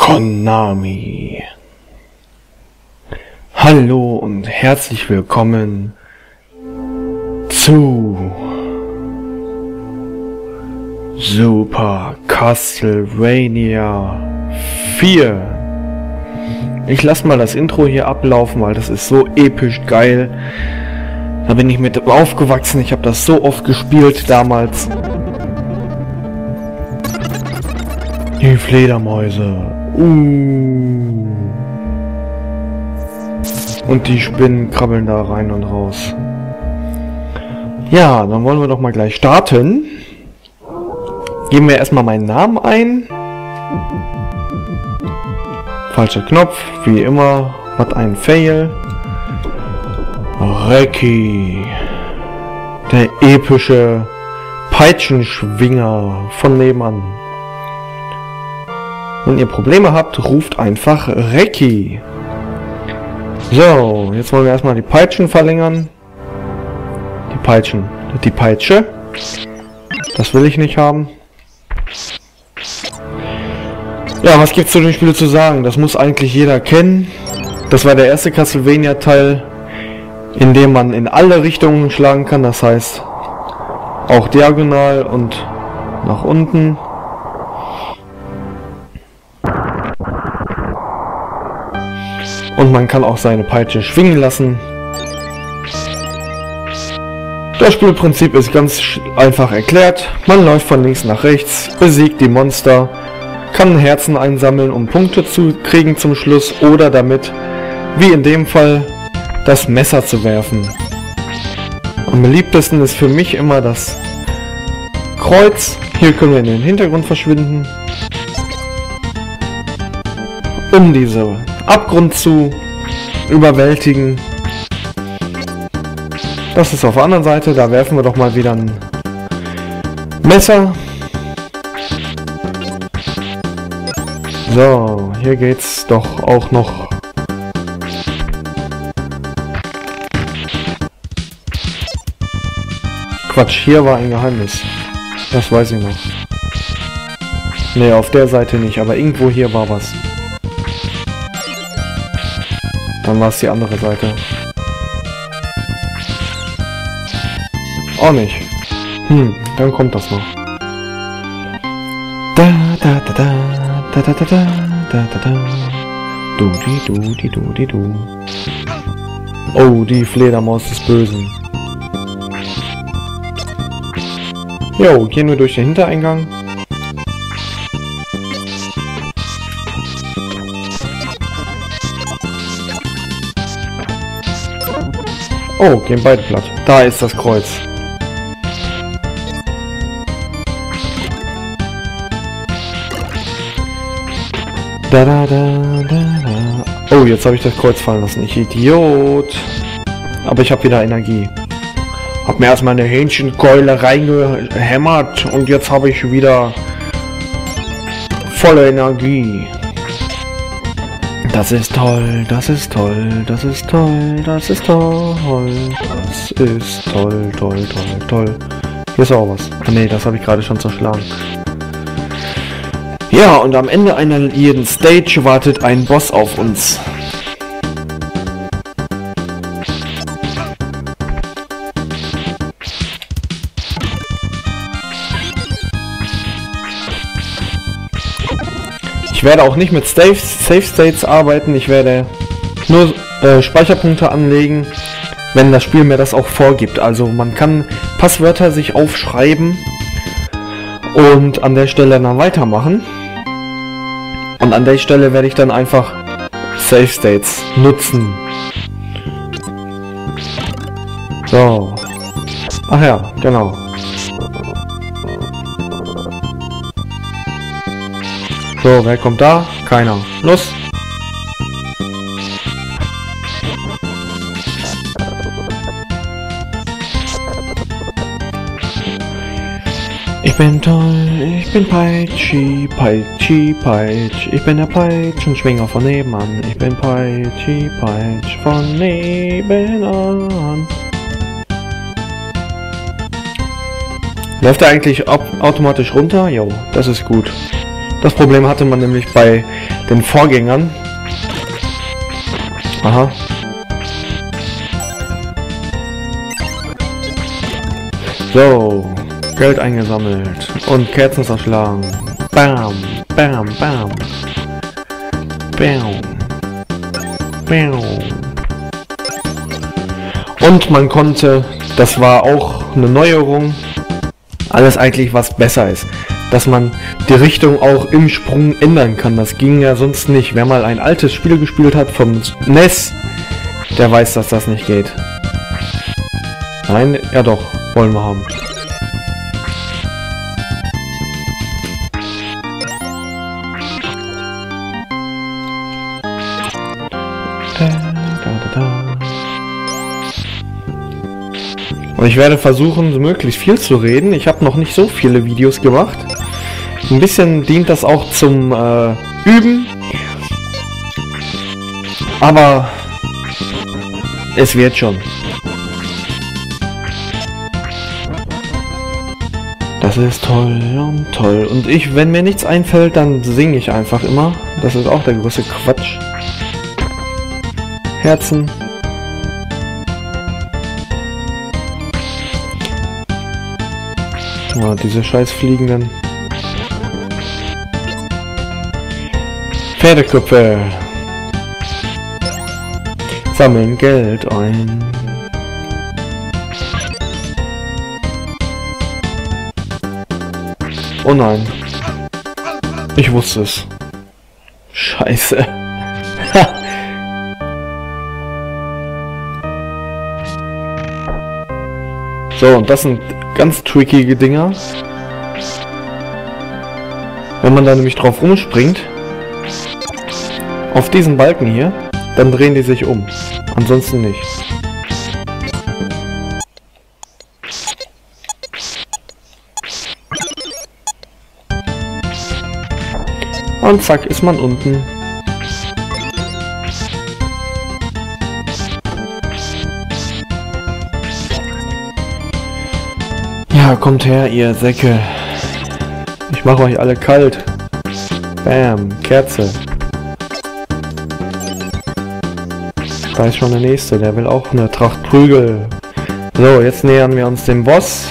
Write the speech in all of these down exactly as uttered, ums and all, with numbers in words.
Konami. Hallo und herzlich willkommen zu Super Castlevania vier. Ich lasse mal das Intro hier ablaufen, weil das ist so episch geil. Da bin ich mit aufgewachsen, ich habe das so oft gespielt damals. Die Fledermäuse. Uh. Und die Spinnen krabbeln da rein und raus. Ja, dann wollen wir doch mal gleich starten. Geben wir erstmal meinen Namen ein. Falscher Knopf, wie immer. Was ein Fail. Reki. Der epische Peitschenschwinger von nebenan. Wenn ihr Probleme habt, ruft einfach Reki. So, jetzt wollen wir erstmal die Peitschen verlängern. Die Peitschen. Die Peitsche. Das will ich nicht haben. Ja, was gibt's zu dem Spiel zu sagen? Das muss eigentlich jeder kennen. Das war der erste Castlevania-Teil, in dem man in alle Richtungen schlagen kann. Das heißt, auch diagonal und nach unten. Und man kann auch seine Peitsche schwingen lassen. Das Spielprinzip ist ganz einfach erklärt. Man läuft von links nach rechts, besiegt die Monster, kann Herzen einsammeln, um Punkte zu kriegen zum Schluss oder damit, wie in dem Fall, das Messer zu werfen. Am beliebtesten ist für mich immer das Kreuz. Hier können wir in den Hintergrund verschwinden, um diese Abgrund zu überwältigen. Das ist auf der anderen Seite, da werfen wir doch mal wieder ein Messer. So, hier geht's doch auch noch. Quatsch, hier war ein Geheimnis. Das weiß ich noch. Ne, auf der Seite nicht, aber irgendwo hier war was. Dann war es die andere Seite. Auch nicht. Hm, dann kommt das noch. Da da da da da da da da da da da. Du di du di du di du. Oh, die Fledermaus des Bösen. Jo, gehen wir durch den Hintereingang. Oh, gehen beide platt. Da ist das Kreuz. Da, da, da, da, da. Oh, jetzt habe ich das Kreuz fallen lassen. Ich Idiot. Aber ich habe wieder Energie. Hab mir erstmal eine Hähnchenkeule reingehämmert und jetzt habe ich wieder volle Energie. Das ist toll, das ist toll, das ist toll, das ist toll, das ist toll, toll, toll, toll. Hier ist auch was. Ah, nee, das habe ich gerade schon zerschlagen. Ja, und am Ende einer jeden Stage wartet ein Boss auf uns. Ich werde auch nicht mit Safe, Safe States arbeiten, ich werde nur äh, Speicherpunkte anlegen, wenn das Spiel mir das auch vorgibt. Also man kann Passwörter sich aufschreiben und an der Stelle dann weitermachen. Und an der Stelle werde ich dann einfach Safe States nutzen. So. Ach ja, genau. So, wer kommt da? Keiner. Los! Ich bin toll, ich bin Peitschi, Peitschi, Peitsch. Ich bin der Peitschenschwinger von nebenan. Ich bin Peitschi, Peitsch von nebenan. Läuft er eigentlich automatisch runter? Jo, das ist gut. Das Problem hatte man nämlich bei den Vorgängern. Aha. So, Geld eingesammelt und Kerzen zerschlagen. Bam, bam, bam. Bam. Bam. Und man konnte, das war auch eine Neuerung, alles eigentlich was besser ist, dass man die Richtung auch im Sprung ändern kann. Das ging ja sonst nicht. Wer mal ein altes Spiel gespielt hat vom N E S, der weiß, dass das nicht geht. Nein, ja doch, wollen wir haben. Und ich werde versuchen, so möglichst viel zu reden. Ich habe noch nicht so viele Videos gemacht. Ein bisschen dient das auch zum äh, Üben. Aber es wird schon. Das ist toll und toll. Und ich, wenn mir nichts einfällt, dann singe ich einfach immer. Das ist auch der größte Quatsch. Herzen. Oh, diese scheiß fliegenden Pferdeköpfe. Sammeln Geld ein. Oh nein. Ich wusste es. Scheiße. So, und das sind ganz trickige Dinger. Wenn man da nämlich drauf rumspringt, auf diesen Balken hier, dann drehen die sich um. Ansonsten nicht. Und zack, ist man unten. Ja, kommt her, ihr Säcke. Ich mache euch alle kalt. Bam, Kerze. Da ist schon der nächste, der will auch eine Tracht Prügel. So, jetzt nähern wir uns dem Boss.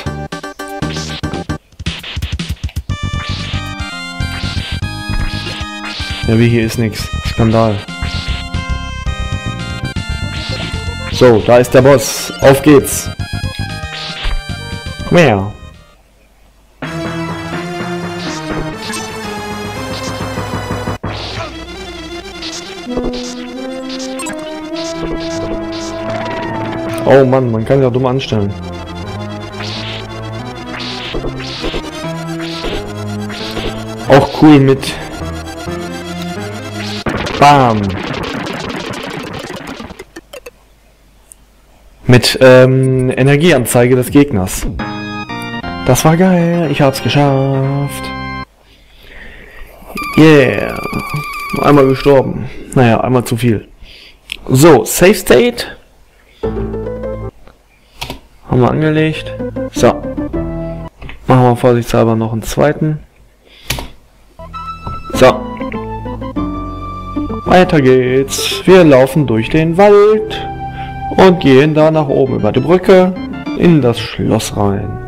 Ja, wie hier ist nichts. Skandal. So, da ist der Boss. Auf geht's. Komm her. Oh Mann, man kann ja dumm anstellen. Auch cool mit Bam. Mit ähm, Energieanzeige des Gegners. Das war geil, ich hab's geschafft. Yeah. Einmal gestorben. Naja, einmal zu viel. So, Save State. Haben wir angelegt. So. Machen wir vorsichtshalber noch einen zweiten. So. Weiter geht's. Wir laufen durch den Wald und gehen da nach oben über die Brücke in das Schloss rein.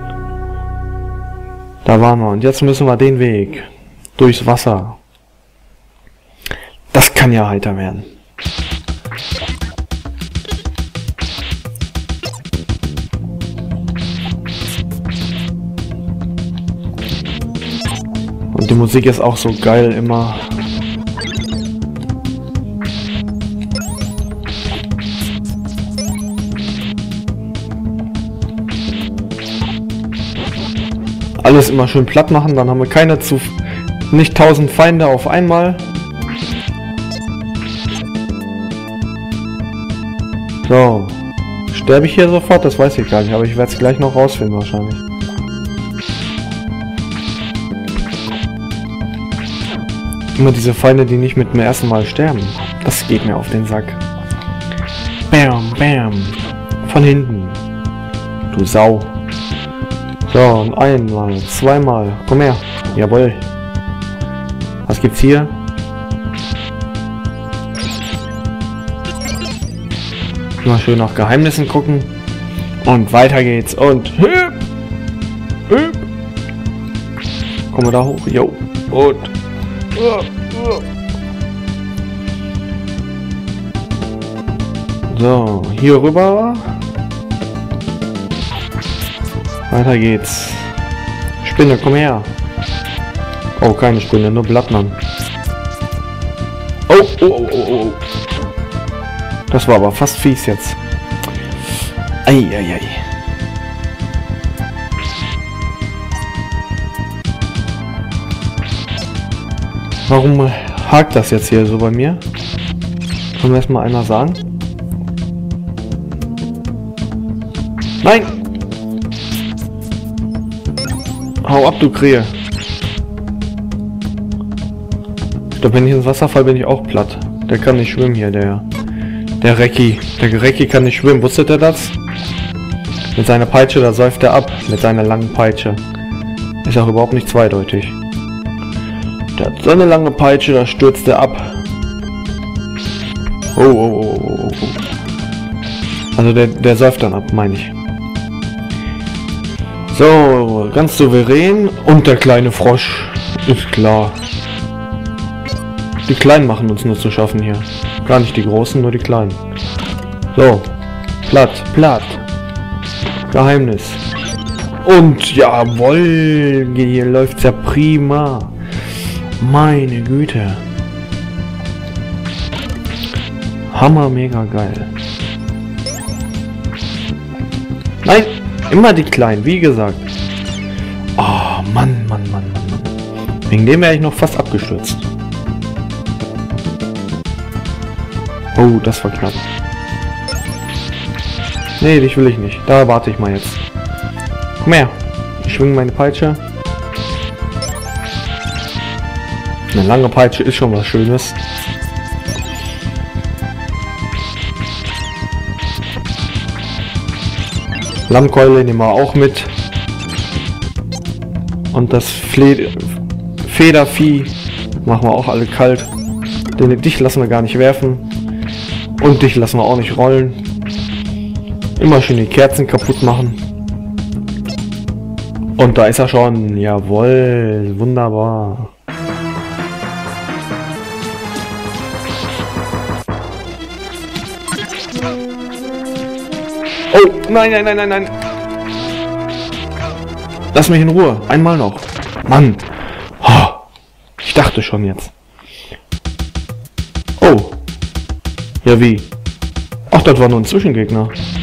Da waren wir und jetzt müssen wir den Weg durchs Wasser. Das kann ja heiter werden. Und die Musik ist auch so geil immer. Alles immer schön platt machen, dann haben wir keine zu... nicht tausend Feinde auf einmal. So. Sterbe ich hier sofort? Das weiß ich gar nicht, aber ich werde es gleich noch rausfinden wahrscheinlich. Immer diese Feinde, die nicht mit dem ersten Mal sterben. Das geht mir auf den Sack. Bam, bam. Von hinten. Du Sau. So, und einmal, zweimal. Komm her. Jawohl. Was gibt's hier? Mal schön nach Geheimnissen gucken. Und weiter geht's. Und hüp, hüp. Kommen wir da hoch? Jo. Und. So, hier rüber. Weiter geht's. Spinne, komm her. Oh, keine Spinne, nur Blattmann. Oh, oh, oh, oh, oh. Das war aber fast fies jetzt. Eieiei. Warum hakt das jetzt hier so bei mir? Kann mir erstmal einer sagen? Nein! Hau ab, du Krähe. Ich glaube, wenn ich ins Wasser falle, bin ich auch platt. Der kann nicht schwimmen hier, der... Der Recki. Der Recki kann nicht schwimmen. Wusstet ihr das? Mit seiner Peitsche, da säuft er ab. Mit seiner langen Peitsche. Ist auch überhaupt nicht zweideutig. Der hat so eine lange Peitsche, da stürzt er ab. Oh, oh, oh, oh, oh. Also der, der säuft dann ab, meine ich. So, ganz souverän. Und der kleine Frosch. Ist klar. Die Kleinen machen uns nur zu schaffen hier. Gar nicht die Großen, nur die Kleinen. So. Platt, platt. Geheimnis. Und jawohl, hier läuft's ja prima. Meine Güte. Hammer, mega geil. Nein, immer die Kleinen, wie gesagt. Oh, Mann, Mann, Mann, Mann, Mann. Wegen dem wäre ich noch fast abgestürzt. Oh, das war knapp. Nee, dich will ich nicht. Da warte ich mal jetzt. Komm her. Ich schwinge meine Peitsche. Eine lange Peitsche ist schon was Schönes. Lammkeule nehmen wir auch mit. Und das Fle Federvieh machen wir auch alle kalt. Den dich lassen wir gar nicht werfen. Und dich lassen wir auch nicht rollen. Immer schön die Kerzen kaputt machen. Und da ist er schon. Jawohl. Wunderbar. Oh, nein, nein, nein, nein, nein. Lass mich in Ruhe. Einmal noch. Mann. Oh, ich dachte schon jetzt. Oh. Ja, wie? Ach, das war nur ein Zwischengegner.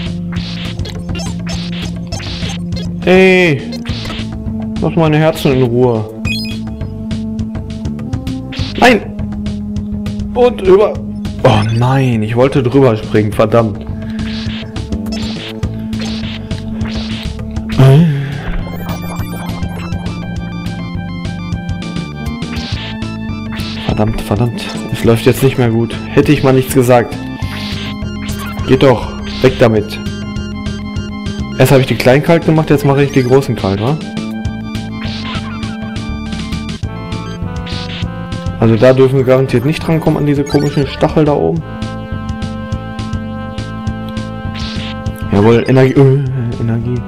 Ey. Lass meine Herzen in Ruhe. Nein. Und über... Oh nein, ich wollte drüber springen, verdammt. Verdammt, verdammt. Es läuft jetzt nicht mehr gut. Hätte ich mal nichts gesagt. Geht doch. Weg damit. Erst habe ich die kleinen kalt gemacht, jetzt mache ich die großen kalt, wa? Also da dürfen wir garantiert nicht drankommen an diese komischen Stachel da oben. Jawohl, Energie. Uh, Energie.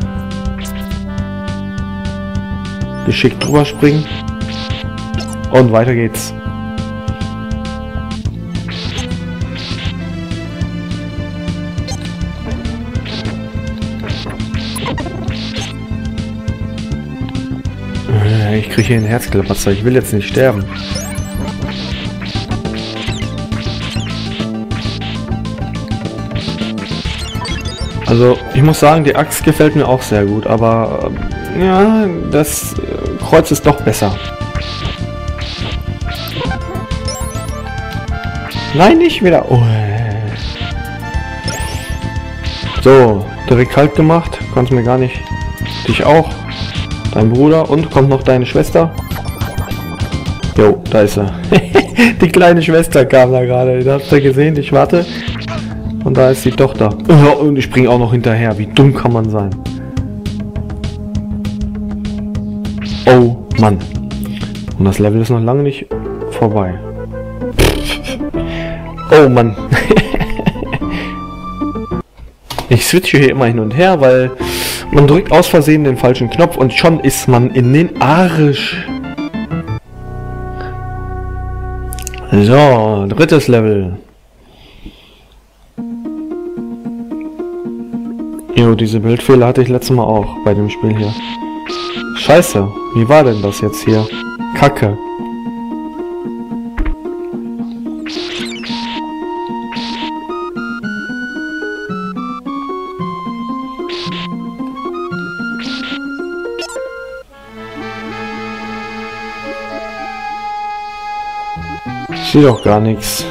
Geschickt drüber springen. Und weiter geht's. Ich kriege hier einen Herzklapper, ich will jetzt nicht sterben. Also, ich muss sagen, die Axt gefällt mir auch sehr gut, aber äh, ja, das äh, Kreuz ist doch besser. Nein, nicht wieder. Oh. So, direkt kalt gemacht. Kannst mir gar nicht. Dich auch. Dein Bruder. Und kommt noch deine Schwester. Jo, da ist er. Die kleine Schwester kam da gerade. Da habt ihr gesehen. Ich warte. Und da ist die Tochter. Und ich springe auch noch hinterher. Wie dumm kann man sein? Oh Mann. Und das Level ist noch lange nicht vorbei. Oh Mann. Ich switche hier immer hin und her, weil man drückt aus Versehen den falschen Knopf und schon ist man in den Arsch. So, drittes Level. Jo, diese Bildfehler hatte ich letztes Mal auch bei dem Spiel hier. Scheiße, wie war denn das jetzt hier? Kacke. Ich sehe doch gar nichts.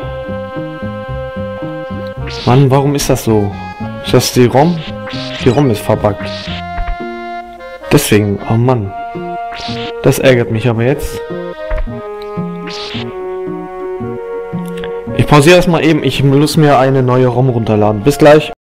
Mann, warum ist das so? Ist das die ROM? Die ROM ist verbuggt. Deswegen, oh Mann. Das ärgert mich aber jetzt. Ich pausiere erstmal eben. Ich muss mir eine neue ROM runterladen. Bis gleich.